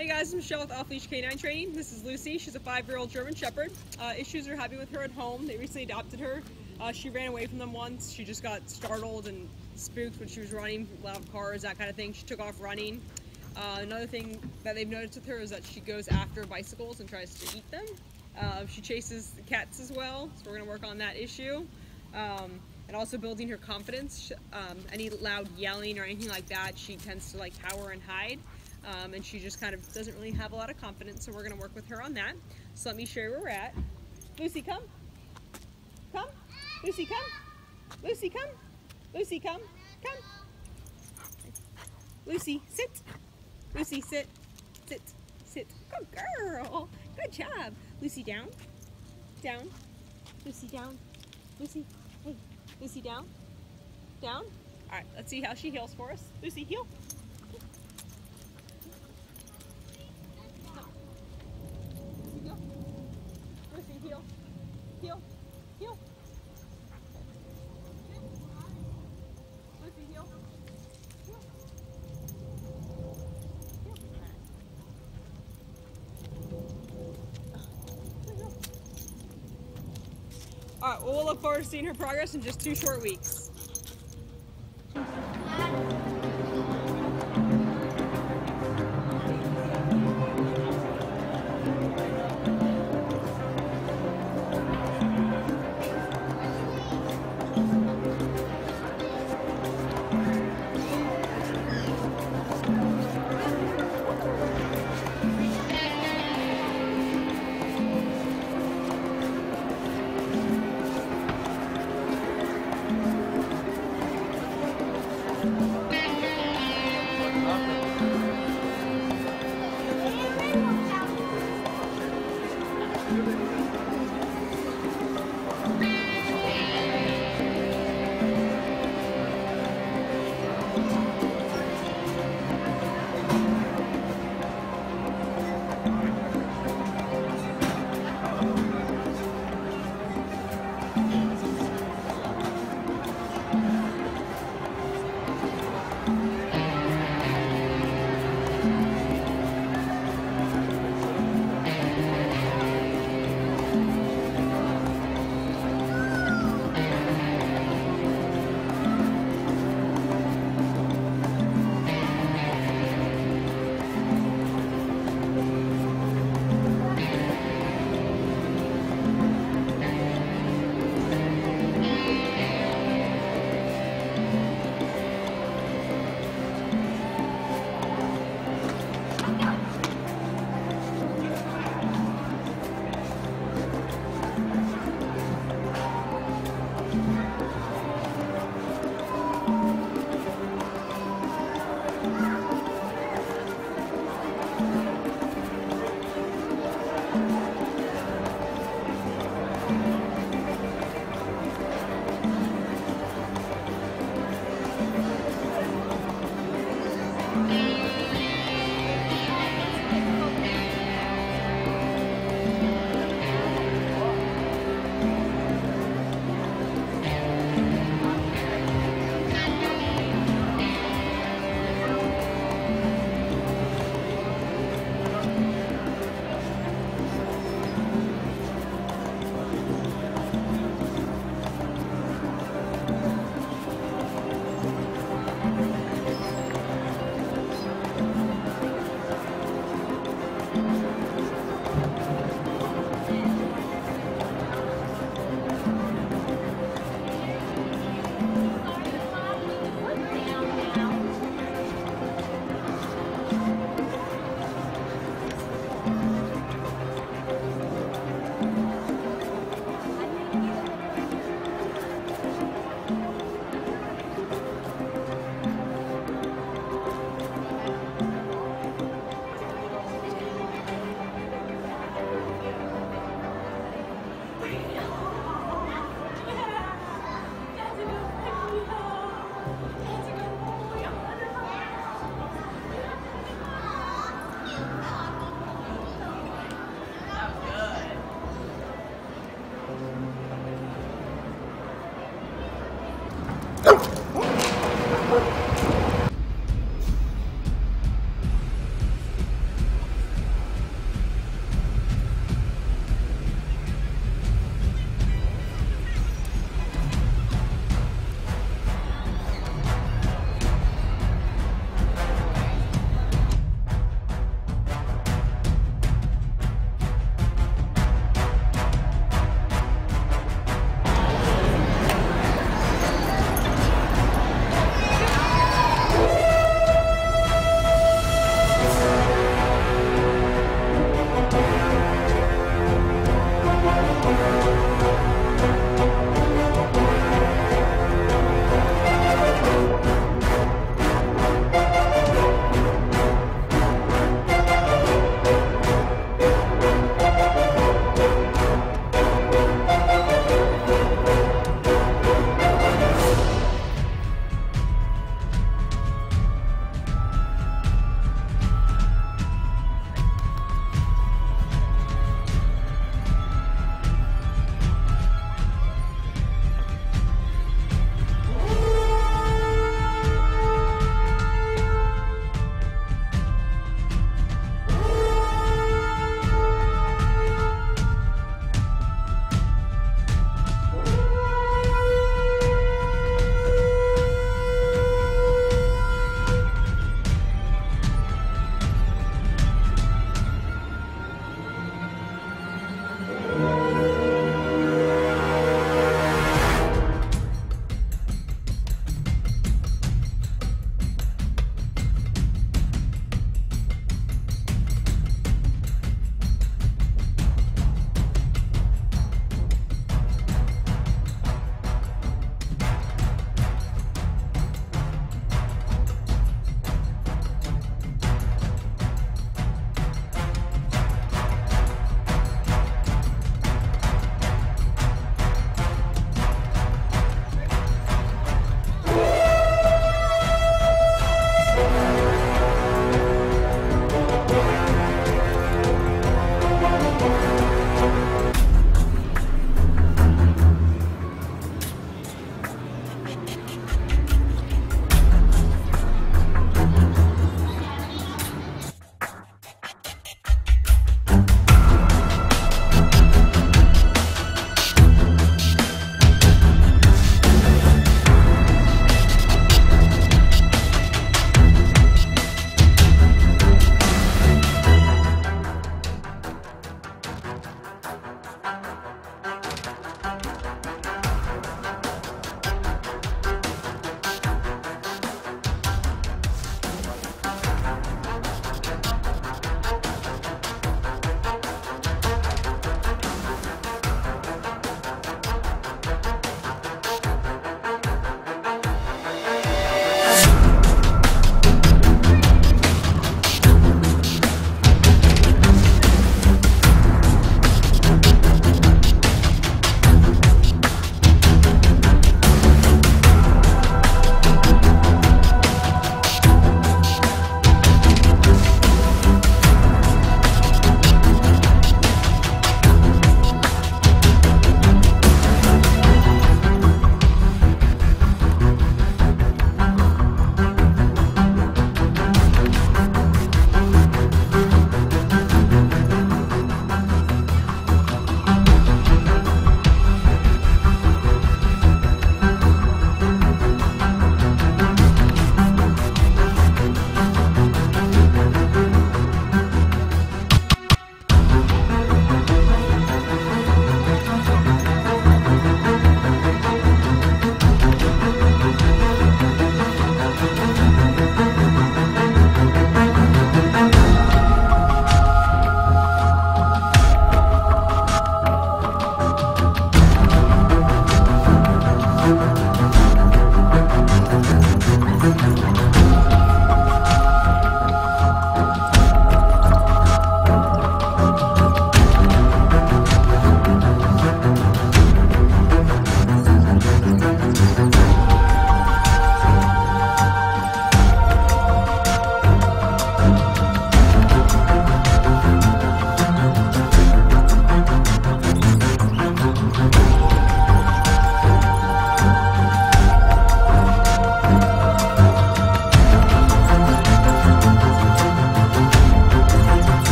Hey guys, I'm Michelle with Off Leash Canine Training. This is Lucy. She's a 5-year-old German Shepherd. Issues are having with her at home. They recently adopted her. She ran away from them once. She just got startled and spooked when she was running, loud cars, that kind of thing. She took off running. Another thing that they've noticed with her is that she goes after bicycles and tries to eat them. She chases the cats as well, so we're going to work on that issue. And also building her confidence. Any loud yelling or anything like that, she tends to like cower and hide. And she just kind of doesn't really have a lot of confidence, so we're going to work with her on that. So let me show you where we're at. Lucy, come. Come. Lucy, come. Lucy, come. Lucy, come. Come. Lucy, sit. Lucy, sit. Sit. Sit. Good girl. Good job. Lucy, down. Down. Lucy, down. Lucy, hey. Lucy, down. Down. All right, let's see how she heals for us. Lucy, heel. Heel, heel, heel. Lucy, heel. Heel. Heel. Alright, well, we'll look forward to seeing her progress in just 2 short weeks.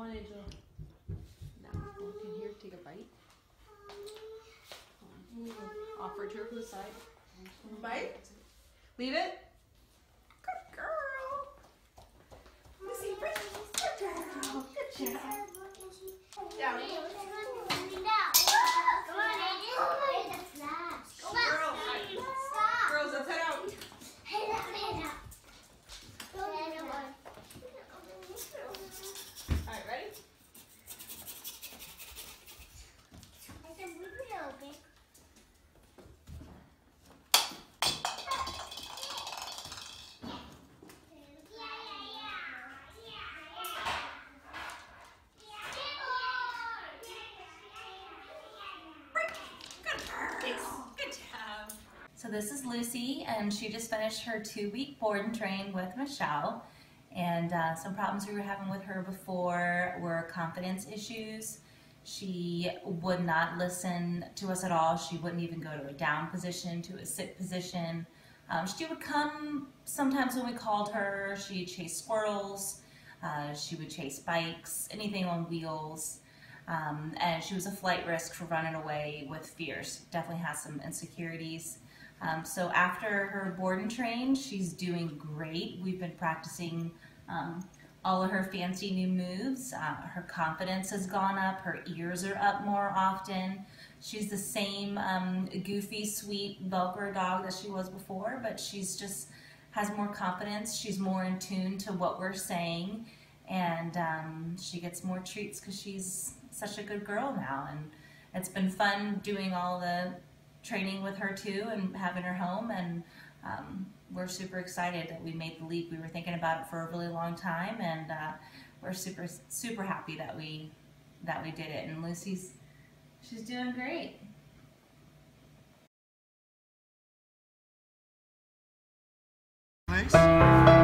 on, Angel. Now, walk in here, take a bite. Offer it to her from the side. Bite? Leave it? Good girl. Lucy, good girl. Good job. Down. Girls, let's head out. Alright, ready? So this is Lucy, and she just finished her 2-week board and train with Michelle. And some problems we were having with her before were confidence issues. She would not listen to us at all. She wouldn't even go to a down position, to a sit position. She would come sometimes when we called her. She'd chase squirrels. She would chase bikes, anything on wheels. And she was a flight risk for running away with fears. Definitely has some insecurities. So after her board and train, she's doing great. We've been practicing all of her fancy new moves. Her confidence has gone up. Her ears are up more often. She's the same goofy, sweet Velcro dog that she was before, but she's just has more confidence. She's more in tune to what we're saying, and she gets more treats because she's such a good girl now. And it's been fun doing all the training with her too and having her home, and we're super excited that we made the leap. We were thinking about it for a really long time, and we're super happy that we did it. And she's doing great. Nice.